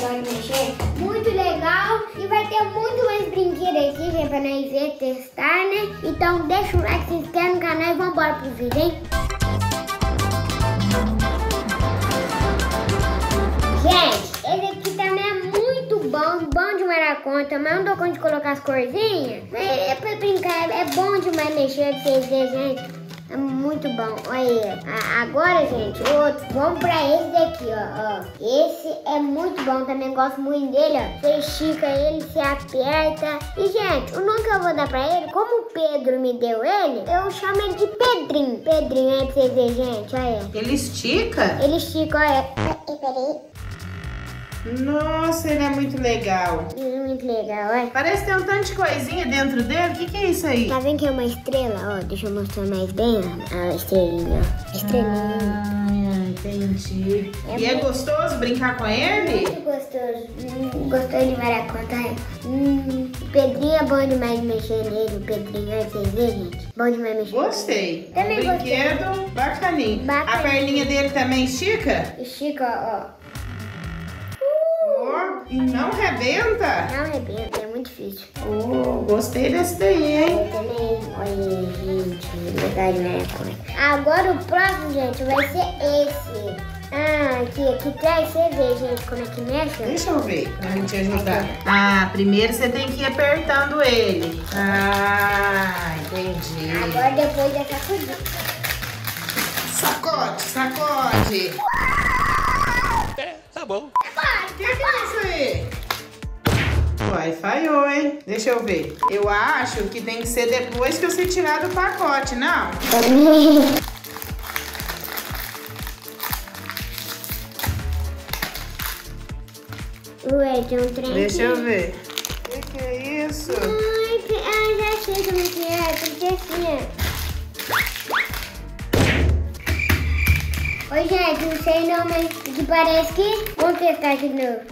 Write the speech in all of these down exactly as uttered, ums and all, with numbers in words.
pode mexer. Muito legal. E vai ter muito mais brinquedos aqui, gente, pra nós ver, testar, né? Então deixa o like, se inscreve no canal e vambora pro vídeo, hein? Gente, esse aqui também é muito bom, bom demais na conta, mas não dou conta de colocar as corzinhas. Mas é pra brincar, é bom demais mexer pra vocês verem, gente. É muito bom. Olha aí. Agora, gente, outro. Vamos pra esse daqui, ó, ó. Esse é muito bom. Também gosto muito dele, ó. Você estica ele, se aperta. E, gente, o nome que eu vou dar pra ele, como o Pedro me deu ele, eu chamo ele de Pedrinho. Pedrinho, aí pra vocês verem, gente. Olha. Ele estica? Ele estica, olha. Peraí. Nossa, ele é muito legal. Ele é muito legal, olha. Parece que tem um tanto de coisinha dentro dele. O que, que é isso aí? Tá vendo que é uma estrela? Ó, deixa eu mostrar mais bem, ó. A estrelinha, ó. Estrelinha. Ah, entendi. É e é muito... gostoso brincar com ele? Muito gostoso. Hum, gostou de várias contas? Hum, o Pedrinho é bom demais de mexer nele. O Pedrinho, olha pra vocês verem, gente. Bom demais mexer. Gostei. Também um brinquedo gostei. bacaninho. Bacaninho. A perninha dele também estica? Estica, ó. Oh, e não rebenta? Não arrebenta, é muito difícil. Oh, gostei desse daí, hein? Eu também. Olha, gente, legal demais a coisa. Agora o próximo, gente, vai ser esse. Ah, aqui, aqui atrás, você vê, gente, como é que mexe? Deixa eu ver, pra gente te ajudar. Ah, primeiro você tem que ir apertando ele. Ah, entendi. Agora depois é sacudir. Sacode, sacode. É, tá bom. O que, que é isso aí? Uai, falhou, hein? Deixa eu ver. Eu acho que tem que ser depois que você tirar do pacote, não? Ué, tem um trem. Deixa eu aqui. ver. O que, que é isso? Ai, que- ah, já sei como é que é. Tem que ser assim, ó. Oi, gente, não sei não, mas o que parece que... Vamos testar aqui de novo.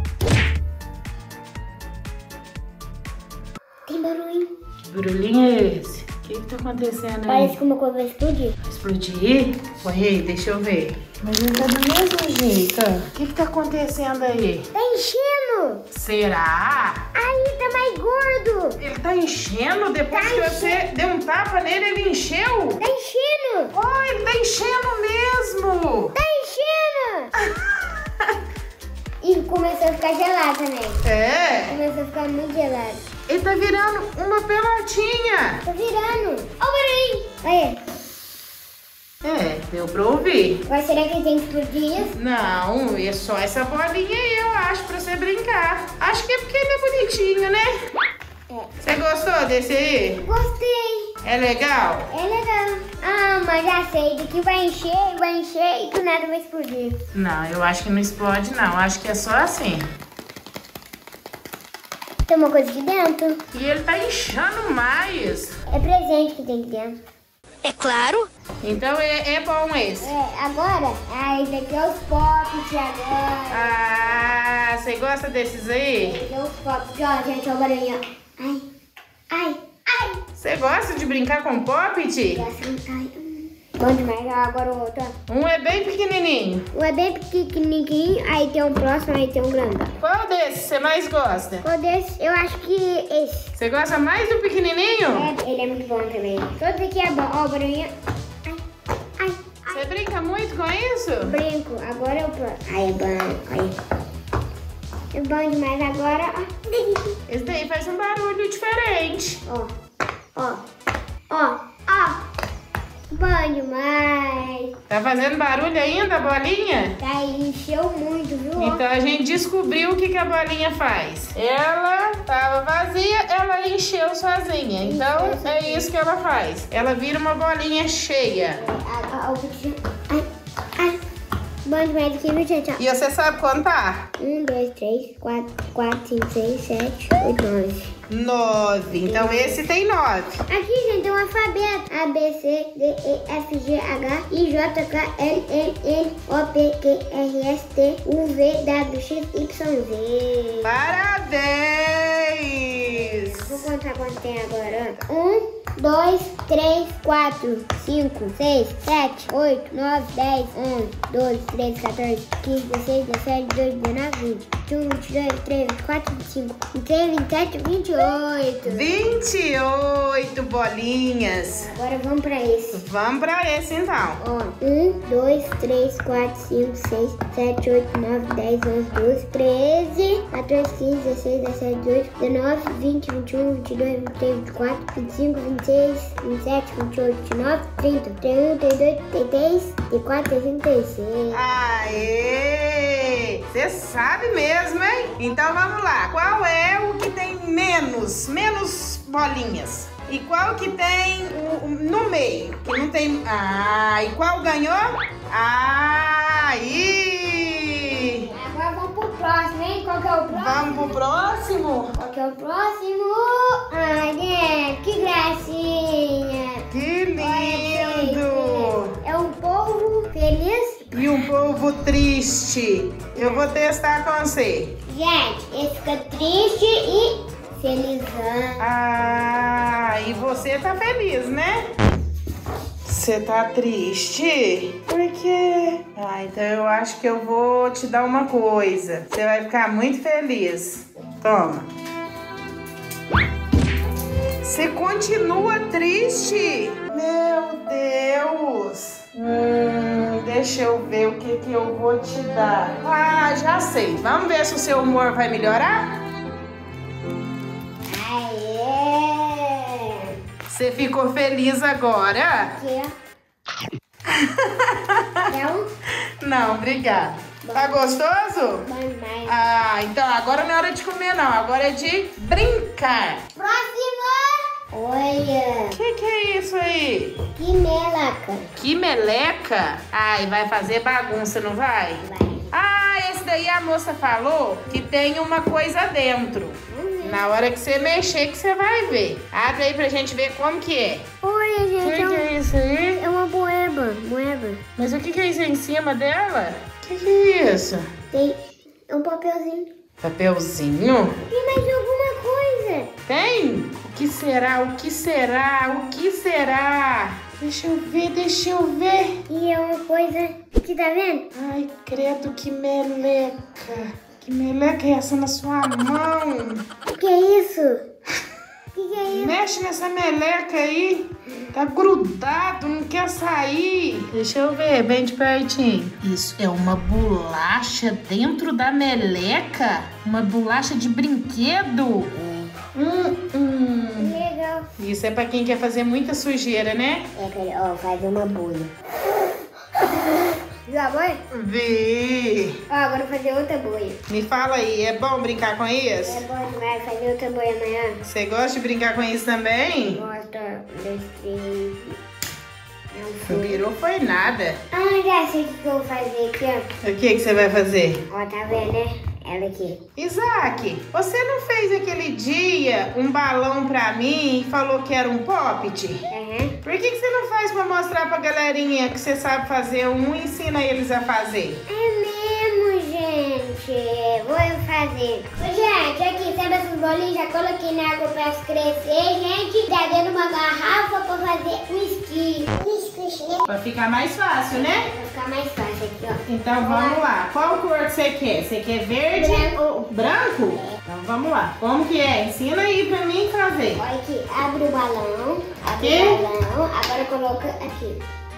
Tem barulho. Que barulhinho é esse? O que, que tá acontecendo aí? Parece que uma coisa vai explodir. Explodir? Oi, deixa eu ver. Mas ele tá do mesmo jeito, ó. O que que tá acontecendo aí? Tá enchendo. Será? Aí, tá mais gordo. Ele tá enchendo? Depois Tá que você deu um tapa nele, ele encheu? Tá enchendo. Oh, ele tá enchendo mesmo! Tá enchendo. E começou a ficar gelado também. É? Começou a ficar muito gelado. Ele tá virando uma pelotinha. Tá virando. Ó o barulhinho. Olha. É, deu pra ouvir. Agora será que ele tem que explodir isso? Não, é só essa bolinha aí, eu acho, pra você brincar. Acho que é porque ele é bonitinho, né? É. Você gostou desse aí? Gostei. É legal? É legal. Ah, mas já sei. Daqui vai encher, vai encher e do nada vai explodir. Não, eu acho que não explode, não. Acho que é só assim. Tem uma coisa aqui dentro. E ele tá inchando mais. É presente que tem aqui dentro. É claro. Então é, é bom esse. É, agora, ah, esse aqui é os pops agora. Ah, você gosta desses aí? Esse aqui é os pops. Ó, gente, ó o barulhinho. Ai, ai, ai. Você gosta de brincar com Poppet? Ai, hum. Bom demais. Agora o outro, ó. Um é bem pequenininho. Um é bem pequenininho, aí tem um próximo, aí tem um grandão. Qual desses você mais gosta? Qual desse? Eu acho que esse. Você gosta mais do pequenininho? É, ele é muito bom também. Todos aqui é bom. Ó, o barulhinho. Ai, ai, ai. Você brinca muito com isso? Brinco. Agora é o próximo. Aí é bom. Aí. É bom demais. Agora, ó. Esse daí faz um barulho diferente. Ó, ó, ó, ó. Bom demais. Tá fazendo barulho ainda, a bolinha? Tá, encheu muito, viu? Ó. Então a gente descobriu o que, que a bolinha faz. Ela tava vazia, ela encheu sozinha. Então é isso que ela faz. Ela vira uma bolinha cheia. A- a- o bichinho. Ai, ai. Bom demais aqui, viu, gente? Ó. E você sabe contar? Um, dois, três, quatro, quatro, cinco, seis, sete, oito, nove. Nove. Então esse tem nove. Aqui, gente, tem um alfabeto. A, B, C, D, E, F, G, H, I, J, K, L, M, N, O, P, Q, R, S, T, U, V, W, X, Y, Z. Parabéns! Vou contar quanto tem agora. Um, dois, três, quatro, cinco, seis, sete, oito, nove, dez, onze, doze, treze, quatorze, quinze, dezesseis, dezessete, dezoito, dezenove, vinte, vinte vinte e um, vinte e dois, vinte e três, vinte e quatro, vinte e cinco, vinte e seis, vinte e sete, vinte e oito. vinte e oito bolinhas. Agora vamos pra esse. Vamos pra esse então. Ó, um, dois, três, quatro, cinco, seis, sete, oito, nove, dez, onze, doze, treze, quatorze, quinze, dezesseis, dezessete, dezoito, dezenove, vinte, vinte e um, vinte e dois, vinte e três, vinte e quatro, vinte e cinco, vinte e seis, vinte e sete, vinte e oito, vinte e nove, trinta, trinta e um, trinta e dois, trinta e três, trinta e quatro, trinta e cinco. Aê! Você sabe mesmo, hein? Então vamos lá. Qual é o que tem menos, menos bolinhas? E qual que tem o, o, no meio? Que não tem... Ah, e qual ganhou? Aí! Agora vamos pro próximo, hein? Qual que é o próximo? Vamos pro próximo? Qual que é o próximo? Ai, né? Que gracinha! Que lindo! É um povo feliz. E um povo triste. Eu vou testar com você. Gente, esse fica triste e felizão. Ah, e você tá feliz, né? Você tá triste? Por quê? Ah, então eu acho que eu vou te dar uma coisa. Você vai ficar muito feliz. Toma. Você continua triste? Meu Deus. Hum, deixa eu ver o que que eu vou te dar. Ah, já sei. Vamos ver se o seu humor vai melhorar? Aê! Você ficou feliz agora? Aqui, ó. É um Não, obrigada. Tá gostoso? bom demais. Ah, então agora não é hora de comer não, agora é de brincar. Próximo! Olha! O que que é isso aí? Que melaca! Que meleca? Ai, vai fazer bagunça, não vai? Vai. Ah, esse daí a moça falou que tem uma coisa dentro. Vamos ver. Na hora que você mexer que você vai ver. Abre aí pra gente ver como que é. Olha, O gente, que, é, um- que é isso aí? é uma moeba. Moeba. Mas o que que é isso aí em cima dela? O que que é isso? Tem um papelzinho. Papelzinho? Tem mais alguma coisa? Tem? O que será? O que será? O que será? Deixa eu ver, deixa eu ver. E é uma coisa que tá vendo? Ai, credo, que meleca. Que meleca é essa na sua mão? O que é isso? O que, que é isso? Mexe nessa meleca aí. Tá grudado, não quer sair. Deixa eu ver, bem de pertinho. Isso é uma bolacha dentro da meleca? Uma bolacha de brinquedo? Hum, hum. Legal. Isso é pra quem quer fazer muita sujeira, né? É, cara, ó, faz uma bolha. Viu a bolha? Vê. Ó, agora eu vou fazer outra bolha. Me fala aí, é bom brincar com isso? É bom demais fazer outra bolha amanhã. Você gosta de brincar com isso também? Gosta, um, dois, três. Não foi. Virou foi nada. Ah, já sei o que que eu vou fazer aqui, ó. O que que você vai fazer? Ó, tá vendo, né? Ela aqui. Isaac, você não fez aquele dia um balão pra mim e falou que era um poppet? Aham. Por que que você não faz pra mostrar pra galerinha que você sabe fazer um e ensina eles a fazer? É mesmo, gente. Vou eu fazer. Ô, gente, aqui, sabe essas bolinhas? Já coloquei na água pra elas crescer, gente. Já dentro de uma garrafa pra fazer um esqui. Um esqui, né? Pra ficar mais fácil, né? Vai ficar mais fácil aqui, ó. Então vamos lá. Qual cor que você quer? Você quer verde Branco. ou branco? Então vamos lá. Como que é? Ensina aí pra mim fazer. Olha aqui, abre o balão. Abre Aqui? o balão. Agora coloca aqui.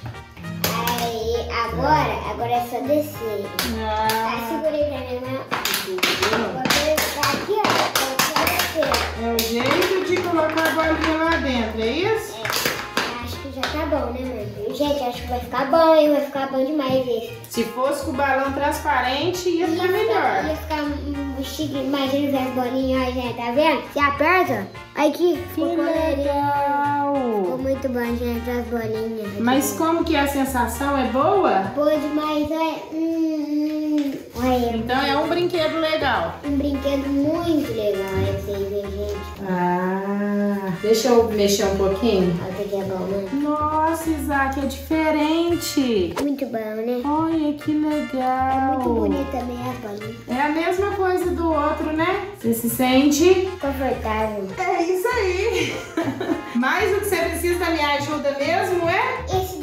Aí, agora, agora é só descer. Tá, Ah, segurei pra mim, né? Agora tá aqui, ó. Agora descer. é o jeito de colocar a bolinha lá dentro, é isso? É, acho que já tá bom, né, mãe? Gente, acho que vai ficar bom, hein? Vai ficar bom demais esse. Se fosse com o balão transparente, ia ficar melhor. Ia ficar um chique. Imagina as bolinhas, ó, gente, tá vendo? Você aperta, aí aqui, ficou colorido. Ficou muito bom, gente, as bolinhas. Mas como que a sensação é boa? Boa demais, olha. Hum, hum. Olha, Então é um brinquedo legal. um brinquedo muito legal esse aí, viu, gente? Ah, deixa eu mexer um pouquinho. Olha o que é bom, né? Nossa, Isaac, é diferente. Muito bom, né? Olha que legal. Muito bonito também as bolinhas. É a mesma coisa do outro, né? Você se sente? Confortável. É isso aí. Mas o que você precisa da minha ajuda mesmo é? Esse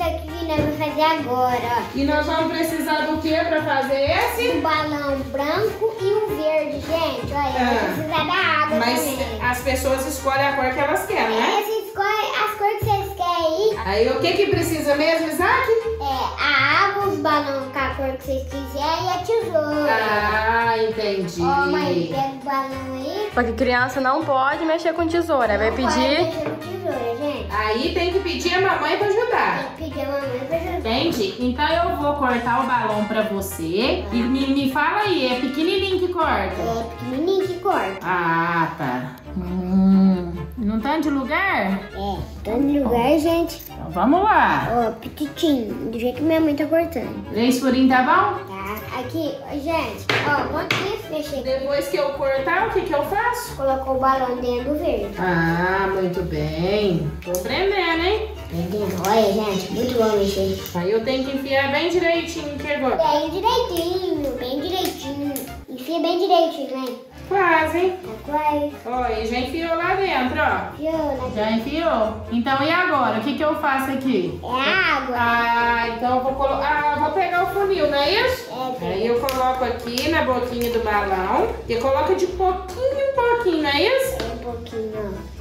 aqui que nós vamos fazer agora, ó. E nós vamos precisar do que pra fazer esse? Um balão branco e um verde, gente. Olha, Ah. vai precisar da água Mas também. as pessoas escolhem a cor que elas querem, né? Essa escolhe as cores que vocês querem. Aí o que que precisa mesmo, Isaac? É, a água, os balões com a cor que vocês quiserem e a tesoura. Ah, entendi. Ó, mãe, pega o balão aí. Só que criança não pode mexer com tesoura. Vai Não pode pedir. mexer com tesoura, gente. Aí tem que pedir a mamãe pra ajudar. Tem que pedir a mamãe pra ajudar. Entende? Então eu vou cortar o balão pra você. E me, me fala aí, é pequenininho que corta? É pequenininho que corta. Ah, tá. Hum, não tá de lugar? É, tá no lugar, gente. Então vamos lá. Ó, petitinho, do jeito que minha mãe tá cortando. Três furinhos, tá bom? Tá, aqui, ó, gente, ó, quando isso mexer, Depois que eu cortar, o que que eu faço? colocou o balão dentro do verde. Ah, muito bem. Tô aprendendo, hein? Entendeu? Olha, gente, muito bom mexer. Aí eu tenho que enfiar bem direitinho aqui agora. Bem direitinho, bem direitinho. Enfia bem direitinho, né? Quase, hein? Tá quase. Ó, e já enfiou lá dentro, ó. Fiona. Já enfiou? Então e agora? O que que eu faço aqui? É a água. Ah, então eu vou colocar. Ah, vou pegar o funil, não é isso? É, Aí eu coloco aqui na boquinha do balão. E coloca de pouquinho em pouquinho, não é isso? é um pouquinho, ó.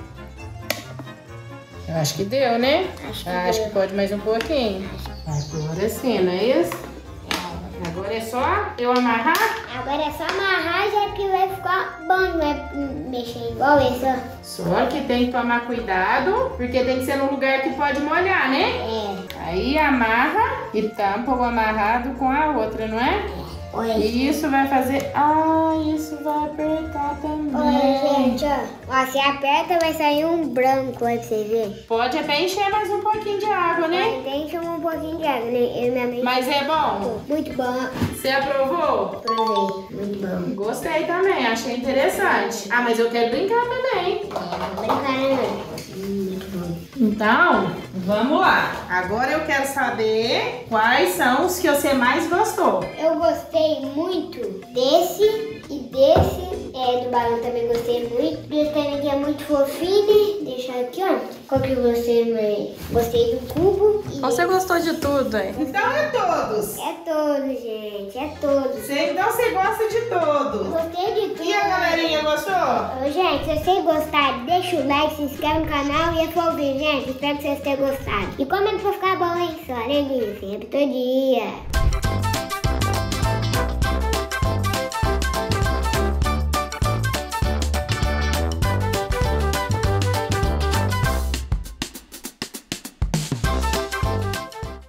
Eu acho que deu, né? Acho que Acho deu. que pode mais um pouquinho. Agora sim, não é isso? Agora é só eu amarrar? Agora é só amarrar, já que vai ficar bom, não vai mexer igual esse, ó. Só que tem que tomar cuidado, porque tem que ser num lugar que pode molhar, né? É. Aí amarra e tampa o amarrado com a outra, não é? Olha. E isso vai fazer... Ah, isso vai apertar também. Olha, gente, ó. Ó, se aperta, vai sair um branco aí pra você ver. Pode até encher mais um pouquinho de água, né? Tem que tomar um pouquinho de água, né? Eu e minha mãe. Mas é bom? Muito bom. Você aprovou? Provei. Muito bom. Gostei também, achei interessante. Ah, mas eu quero brincar também. É, vou brincar, né, mãe? Muito bom. Então, vamos lá. Agora eu quero saber quais são os que você mais gostou. Eu gostei muito desse e desse. É, do balão também gostei muito. Desse também que é muito fofinho, né? Deixa aqui, ó. Qual que você mais? Gostei do cubo. E Você gostou de tudo, hein? Então é todos. é todo, gente. É todo. Você, então você gosta de todos. Gostei de tudo. E a galerinha gostou? Ô, gente, se vocês gostaram, deixa o like, se inscreve no canal e é só ouvir, gente. Espero que vocês tenham gostado. E comenta pra ficar bom, hein? Só alegria, sempre todo dia.